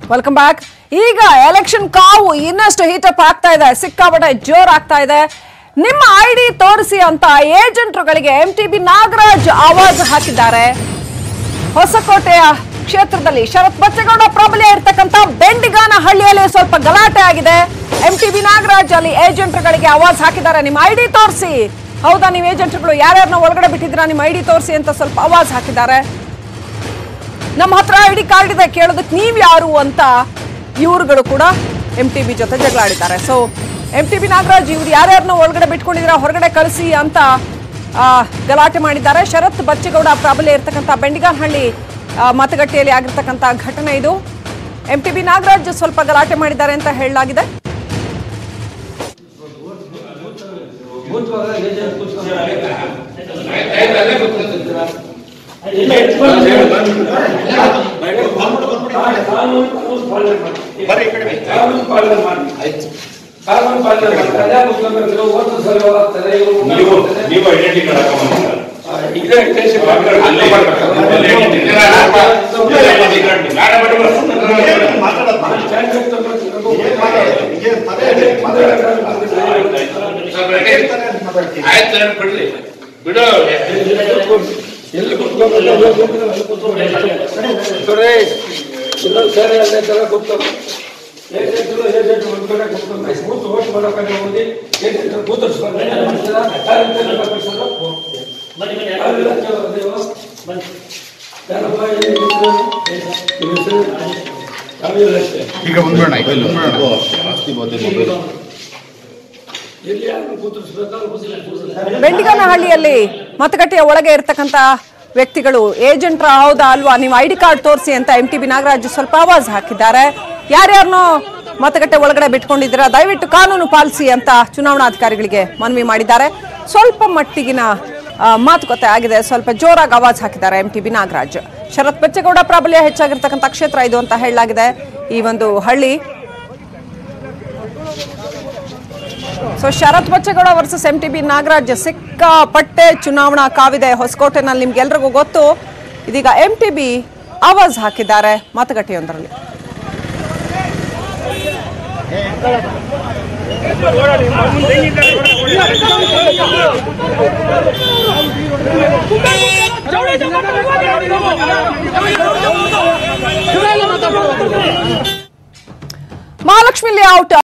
Welcome back. ಈಗ election ಕಾವು ಇನ್ನಷ್ಟು ಹೀಟಪ್ ಆಗ್ತಾ ಇದೆ, ಸಿಕ್ಕಾಪಟ್ಟೆ ಜೋರ್ ಆಗ್ತಾ ಇದೆ. ನಿಮ್ಮ ಐಡಿ ತೋರಿಸಿ ಅಂತ ಏಜೆಂಟ್ರುಗಳಿಗೆ ಎಂಟಿಬಿ ನಾಗರಾಜ್ ಆವಾಜ್ ಹಾಕಿದ್ದಾರೆ. ಹೊಸಕೋಟೆಯ ಕ್ಷೇತ್ರದಲ್ಲಿ ಶರತ್ ಬಚ್ಚೇಗೌಡ ಪ್ರಾಬಲ್ಯ ಇರ್ತಕ್ಕಂಥ ಬೆಂಡಿಗಾನಹಳ್ಳಿಯಲ್ಲಿ ಸ್ವಲ್ಪ ಗಲಾಟೆ ಆಗಿದೆ. ಎಂಟಿಬಿ ನಾಗರಾಜ್ ಅಲ್ಲಿ ಏಜೆಂಟ್ರುಗಳಿಗೆ ಆವಾಜ್ ಹಾಕಿದ್ದಾರೆ, ನಿಮ್ಮ ಐಡಿ ತೋರಿಸಿ. ಹೌದಾ, ನೀವು ಏಜೆಂಟ್ರುಗಳು ಯಾರ್ಯಾರನ್ನ ಒಳಗಡೆ ಬಿಟ್ಟಿದ್ದೀರಾ, ನಿಮ್ಮ ಐಡಿ ತೋರಿಸಿ ಅಂತ ಸ್ವಲ್ಪ ಆವಾಜ್ ಹಾಕಿದ್ದಾರೆ. ನಮ್ಮ ಹತ್ರ ಐಡಿ ಕಾರ್ಡ್ ಇದೆ, ಕೇಳೋದಕ್ಕೆ ನೀವ್ ಯಾರು ಅಂತ ಇವ್ರುಗಳು ಕೂಡ ಎಂಟಿಬಿ ಜೊತೆ ಜಗಳ ಆಡಿದ್ದಾರೆ. ಸೊ ಎಂಟಿಬಿ ನಾಗರಾಜ್ ಇವ್ರು ಯಾರ್ಯಾರನ್ನ ಒಳಗಡೆ ಬಿಟ್ಕೊಂಡಿದ್ದೀರಾ, ಹೊರಗಡೆ ಕಳಿಸಿ ಅಂತ ಗಲಾಟೆ ಮಾಡಿದ್ದಾರೆ. ಶರತ್ ಬಚ್ಚೇಗೌಡ ಪ್ರಾಬಲ್ಯ ಇರ್ತಕ್ಕಂಥ ಬೆಂಡಿಗಾನಹಳ್ಳಿ ಮತಗಟ್ಟೆಯಲ್ಲಿ ಆಗಿರ್ತಕ್ಕಂಥ ಘಟನೆ ಇದು. ಎಂಟಿಬಿ ನಾಗರಾಜ್ ಸ್ವಲ್ಪ ಗಲಾಟೆ ಮಾಡಿದ್ದಾರೆ ಅಂತ ಹೇಳಲಾಗಿದೆ. ಬೆಂಡಿಗಾನಹಳ್ಳಿಯಲ್ಲಿ ಮತಗಟ್ಟೆಯ ಒಳಗೆ ಇರ್ತಕ್ಕಂಥ ವ್ಯಕ್ತಿಗಳು ಏಜೆಂಟ್ರ ಹೌದಾ ಅಲ್ವಾ, ನೀವು ಐಡಿ ಕಾರ್ಡ್ ತೋರಿಸಿ ಅಂತ ಎಂಟಿಬಿ ನಾಗರಾಜ್ ಸ್ವಲ್ಪ ಆವಾಜ್ ಹಾಕಿದ್ದಾರೆ. ಯಾರ್ಯಾರನ್ನೋ ಮತಗಟ್ಟೆ ಒಳಗಡೆ ಬಿಟ್ಕೊಂಡಿದ್ದೀರಾ, ದಯವಿಟ್ಟು ಕಾನೂನು ಪಾಲಿಸಿ ಅಂತ ಚುನಾವಣಾಧಿಕಾರಿಗಳಿಗೆ ಮನವಿ ಮಾಡಿದ್ದಾರೆ. ಸ್ವಲ್ಪ ಮಟ್ಟಿಗಿನ ಮಾತುಕತೆ ಆಗಿದೆ, ಸ್ವಲ್ಪ ಜೋರಾಗಿ ಆವಾಜ್ ಹಾಕಿದ್ದಾರೆ ಎಂಟಿಬಿ ನಾಗರಾಜ್. ಶರತ್ ಬಚ್ಚೇಗೌಡ ಪ್ರಾಬಲ್ಯ ಹೆಚ್ಚಾಗಿರ್ತಕ್ಕಂಥ ಕ್ಷೇತ್ರ ಇದು ಅಂತ ಹೇಳಲಾಗಿದೆ ಈ ಒಂದು ಹಳ್ಳಿ. So Sharath Bachegowda versus MTB Nagaraj ಸಿಕ್ಕಾಪಟ್ಟೆ ಚುನಾವಣಾ ಕಾವಿದೆ ಹೊಸಕೋಟೆನಲ್ಲಿ, ನಿಮ್ಗೆಲ್ರಿಗೂ ಗೊತ್ತು. ಇದೀಗ ಎಂಟಿಬಿ ಆವಾಜ್ ಹಾಕಿದ್ದಾರೆ ಮತಗಟ್ಟೆಯೊಂದರಲ್ಲಿ. ಮಹಾಲಕ್ಷ್ಮಿ ಲೇಔಟ್